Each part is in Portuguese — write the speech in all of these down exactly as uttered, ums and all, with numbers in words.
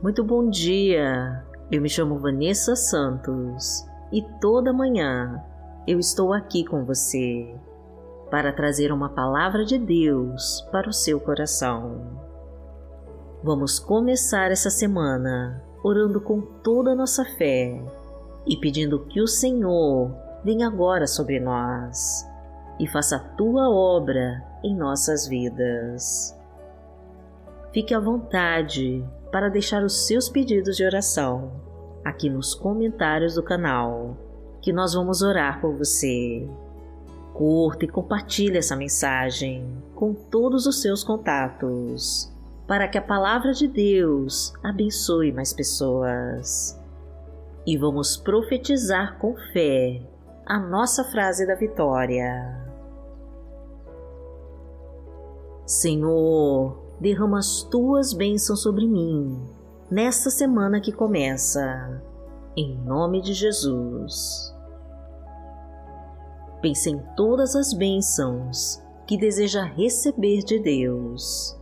Muito bom dia, eu me chamo Vanessa Santos e toda manhã eu estou aqui com você para trazer uma palavra de Deus para o seu coração. Vamos começar essa semana orando com toda a nossa fé e pedindo que o Senhor venha agora sobre nós e faça a tua obra em nossas vidas. Fique à vontade para deixar os seus pedidos de oração aqui nos comentários do canal, que nós vamos orar por você. Curta e compartilhe essa mensagem com todos os seus contatos, para que a palavra de Deus abençoe mais pessoas. E vamos profetizar com fé a nossa frase da vitória. Senhor, derrama as tuas bênçãos sobre mim nesta semana que começa, em nome de Jesus. Pense em todas as bênçãos que deseja receber de Deus.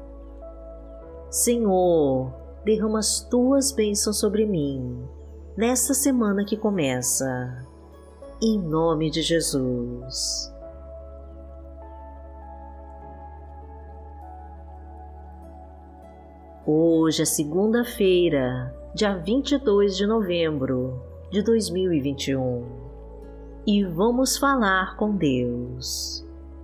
Senhor, derrama as tuas bênçãos sobre mim nesta semana que começa, em nome de Jesus. Hoje é segunda-feira, dia vinte e dois de novembro de dois mil e vinte e um, e vamos falar com Deus.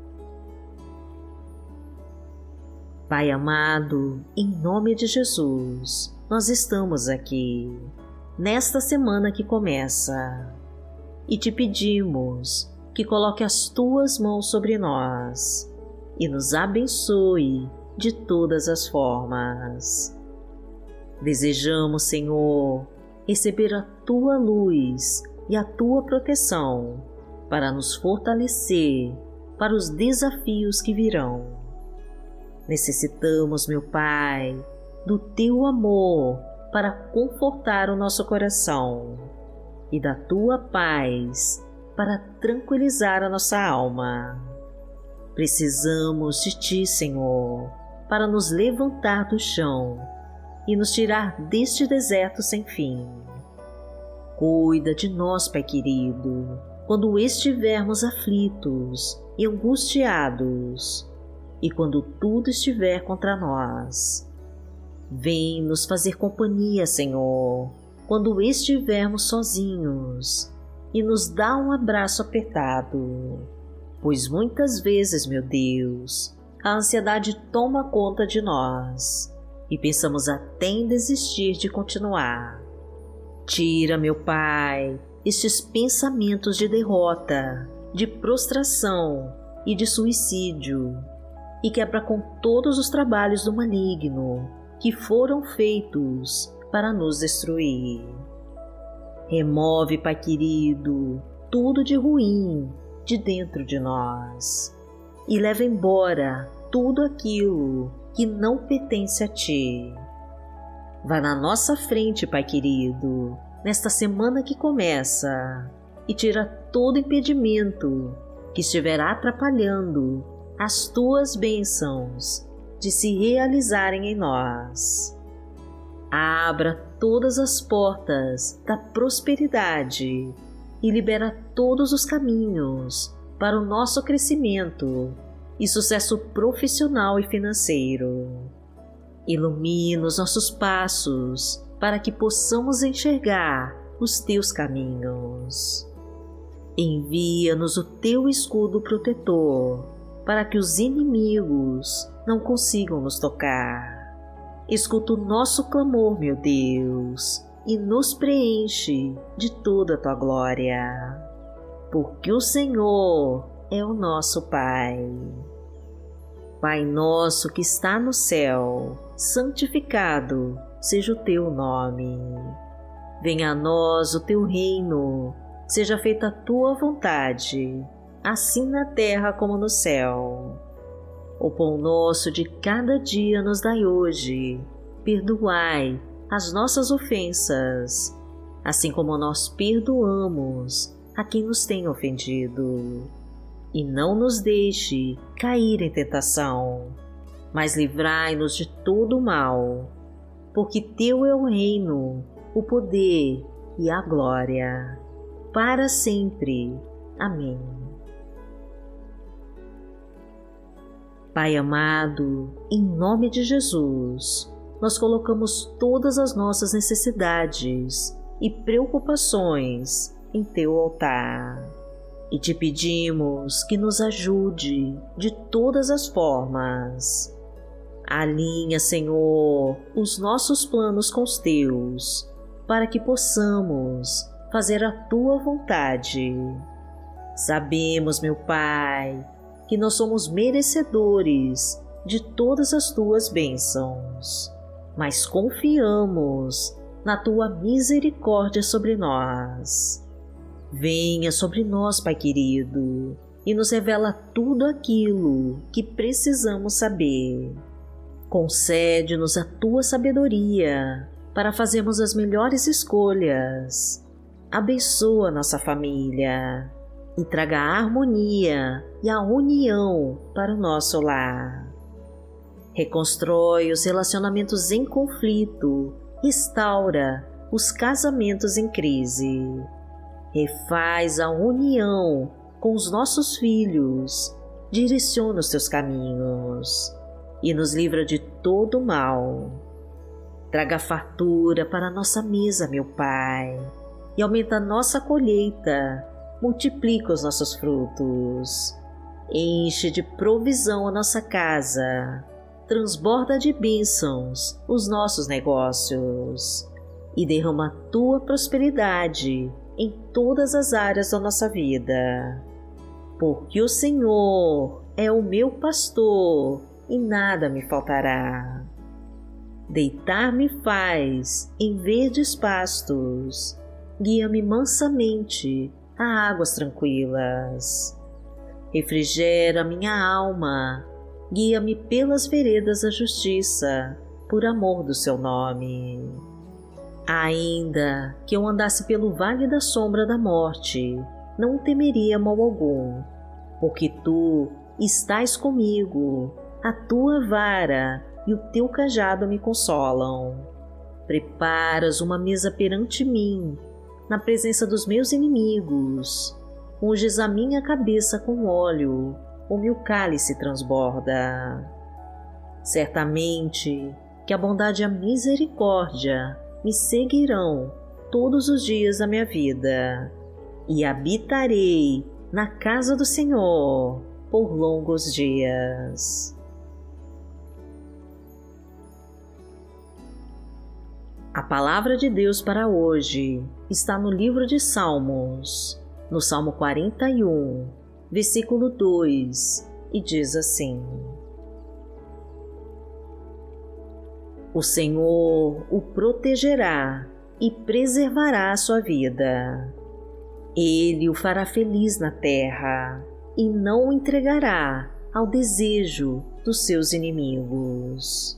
Pai amado, em nome de Jesus, nós estamos aqui, nesta semana que começa, e te pedimos que coloque as tuas mãos sobre nós e nos abençoe de todas as formas. Desejamos, Senhor, receber a tua luz e a tua proteção para nos fortalecer para os desafios que virão. Necessitamos, meu Pai, do teu amor para confortar o nosso coração e da tua paz para tranquilizar a nossa alma. Precisamos de ti, Senhor, para nos levantar do chão e nos tirar deste deserto sem fim. Cuida de nós, Pai querido, quando estivermos aflitos e angustiados e quando tudo estiver contra nós. Vem nos fazer companhia, Senhor, quando estivermos sozinhos e nos dá um abraço apertado, pois muitas vezes, meu Deus, a ansiedade toma conta de nós e pensamos até em desistir de continuar. Tira, meu Pai, estes pensamentos de derrota, de prostração e de suicídio e quebra com todos os trabalhos do maligno que foram feitos para nos destruir. Remove, Pai querido, tudo de ruim de dentro de nós e leva embora tudo aquilo que não pertence a Ti. Vá na nossa frente, Pai querido, nesta semana que começa e tira todo impedimento que estiver atrapalhando as Tuas bênçãos de se realizarem em nós. Abra todas as portas da prosperidade e libera todos os caminhos para o nosso crescimento e sucesso profissional e financeiro. Ilumina os nossos passos para que possamos enxergar os Teus caminhos. Envia-nos o Teu escudo protetor para que os inimigos não consigam nos tocar. Escuta o nosso clamor, meu Deus, e nos preenche de toda a Tua glória, porque o Senhor é o nosso Pai. Pai nosso que está no céu, santificado seja o Teu nome. Venha a nós o Teu reino, seja feita a Tua vontade, assim na terra como no céu. O pão nosso de cada dia nos dai hoje. Perdoai as nossas ofensas, assim como nós perdoamos a quem nos tem ofendido. E não nos deixe cair em tentação, mas livrai-nos de todo o mal, porque teu é o reino, o poder e a glória, para sempre. Amém. Pai amado, em nome de Jesus, nós colocamos todas as nossas necessidades e preocupações em teu altar e te pedimos que nos ajude de todas as formas. Alinha, Senhor, os nossos planos com os teus, para que possamos fazer a tua vontade. Sabemos, meu Pai, que nós somos merecedores de todas as tuas bênçãos, mas confiamos na tua misericórdia sobre nós. Venha sobre nós, Pai querido, e nos revela tudo aquilo que precisamos saber. Concede-nos a tua sabedoria para fazermos as melhores escolhas. Abençoa nossa família e traga a harmonia e a união para o nosso lar. Reconstrói os relacionamentos em conflito, restaura os casamentos em crise, refaz a união com os nossos filhos, direciona os teus caminhos e nos livra de todo o mal. Traga fartura para a nossa mesa, meu Pai, e aumenta a nossa colheita, multiplica os nossos frutos, enche de provisão a nossa casa, transborda de bênçãos os nossos negócios e derrama a tua prosperidade em todas as áreas da nossa vida. Porque o Senhor é o meu pastor e nada me faltará. Deitar-me faz em verdes pastos, guia-me mansamente a águas tranquilas. Refrigera minha alma, guia-me pelas veredas da justiça, por amor do seu nome. Ainda que eu andasse pelo vale da sombra da morte, não temeria mal algum, porque tu estás comigo, a tua vara e o teu cajado me consolam. Preparas uma mesa perante mim, na presença dos meus inimigos. Unges a minha cabeça com óleo, o meu cálice transborda. Certamente que a bondade e a misericórdia me seguirão todos os dias da minha vida, e habitarei na casa do Senhor por longos dias. A palavra de Deus para hoje está no livro de Salmos, no Salmo quarenta e um, versículo dois, e diz assim: O Senhor o protegerá e preservará a sua vida. Ele o fará feliz na terra e não o entregará ao desejo dos seus inimigos.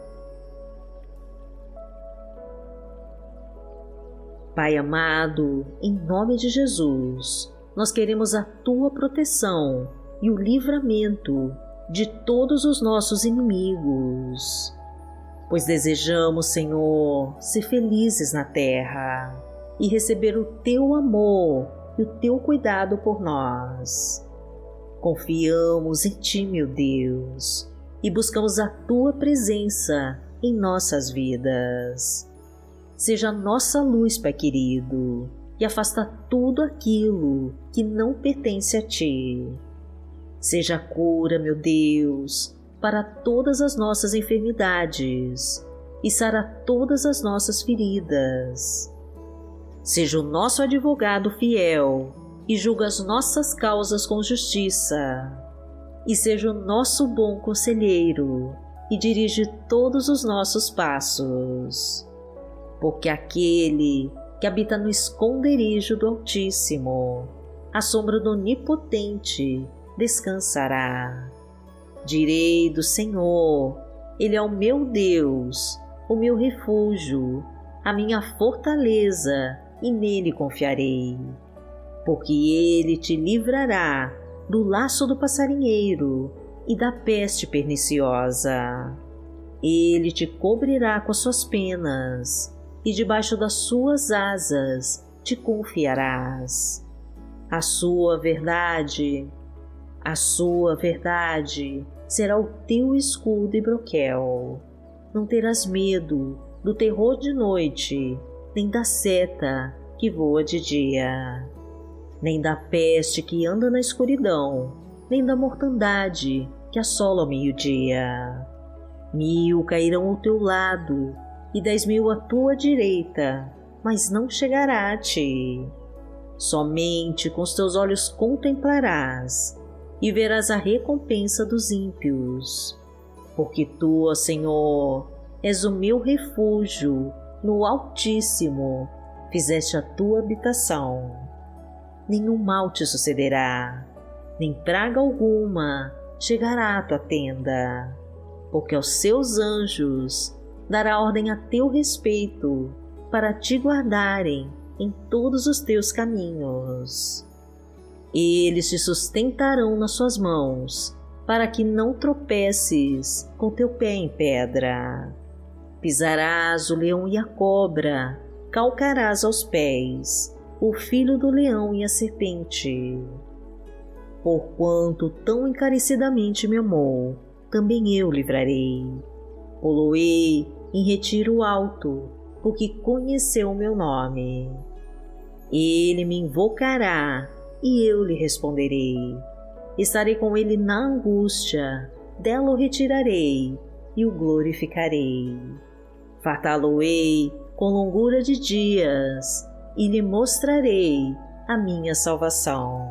Pai amado, em nome de Jesus, nós queremos a tua proteção e o livramento de todos os nossos inimigos, pois desejamos, Senhor, ser felizes na terra e receber o teu amor e o teu cuidado por nós. Confiamos em ti, meu Deus, e buscamos a tua presença em nossas vidas. Seja a nossa luz, Pai querido, e afasta tudo aquilo que não pertence a ti. Seja a cura, meu Deus, para todas as nossas enfermidades e sara todas as nossas feridas. Seja o nosso advogado fiel e julga as nossas causas com justiça. E seja o nosso bom conselheiro e dirige todos os nossos passos. Porque aquele que habita no esconderijo do Altíssimo, à sombra do Onipotente, descansará. Direi do Senhor, Ele é o meu Deus, o meu refúgio, a minha fortaleza, e nele confiarei. Porque Ele te livrará do laço do passarinheiro e da peste perniciosa. Ele te cobrirá com as suas penas, e debaixo das suas asas te confiarás. A sua verdade, a sua verdade será o teu escudo e broquel. Não terás medo do terror de noite, nem da seta que voa de dia, nem da peste que anda na escuridão, nem da mortandade que assola ao meio-dia. Mil cairão ao teu lado e dez mil à tua direita, mas não chegará a ti. Somente com os teus olhos contemplarás e verás a recompensa dos ímpios. Porque tu, ó Senhor, és o meu refúgio, no Altíssimo fizeste a tua habitação. Nenhum mal te sucederá, nem praga alguma chegará à tua tenda, porque aos seus anjos dará ordem a teu respeito, para te guardarem em todos os teus caminhos. Eles te sustentarão nas suas mãos, para que não tropeces com teu pé em pedra. Pisarás o leão e a cobra, calcarás aos pés o filho do leão e a serpente. Porquanto tão encarecidamente me amou, também eu livrarei. Poloei em retiro alto, porque conheceu o meu nome. Ele me invocará e eu lhe responderei. Estarei com ele na angústia, dela o retirarei e o glorificarei. Fartá-lo-ei com longura de dias e lhe mostrarei a minha salvação.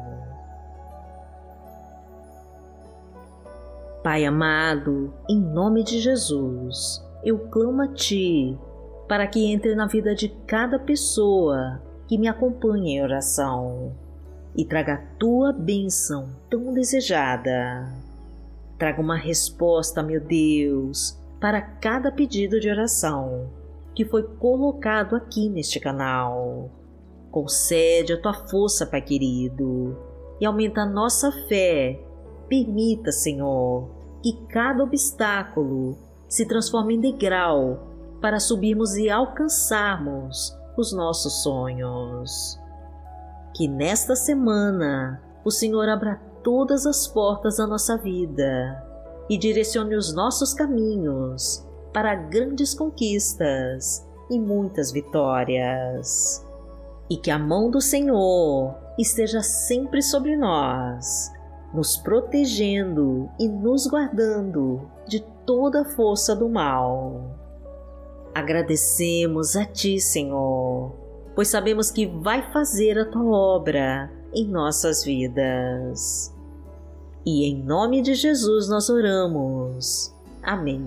Pai amado, em nome de Jesus, eu clamo a Ti para que entre na vida de cada pessoa que me acompanha em oração e traga a Tua bênção tão desejada. Traga uma resposta, meu Deus, para cada pedido de oração que foi colocado aqui neste canal. Concede a Tua força, Pai querido, e aumenta a nossa fé. Permita, Senhor, que cada obstáculo se transforme em degrau para subirmos e alcançarmos os nossos sonhos. Que nesta semana o Senhor abra todas as portas da nossa vida e direcione os nossos caminhos para grandes conquistas e muitas vitórias. E que a mão do Senhor esteja sempre sobre nós, nos protegendo e nos guardando de toda a força do mal. Agradecemos a Ti, Senhor, pois sabemos que vai fazer a Tua obra em nossas vidas. E em nome de Jesus nós oramos. Amém.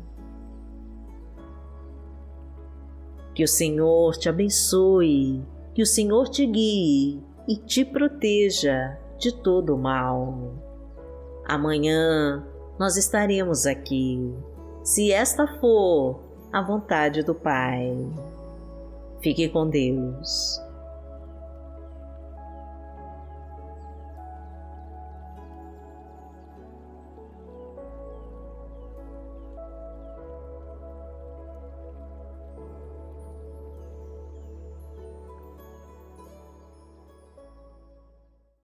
Que o Senhor te abençoe, que o Senhor te guie e te proteja de todo o mal. Amanhã nós estaremos aqui, se esta for a vontade do Pai. Fique com Deus.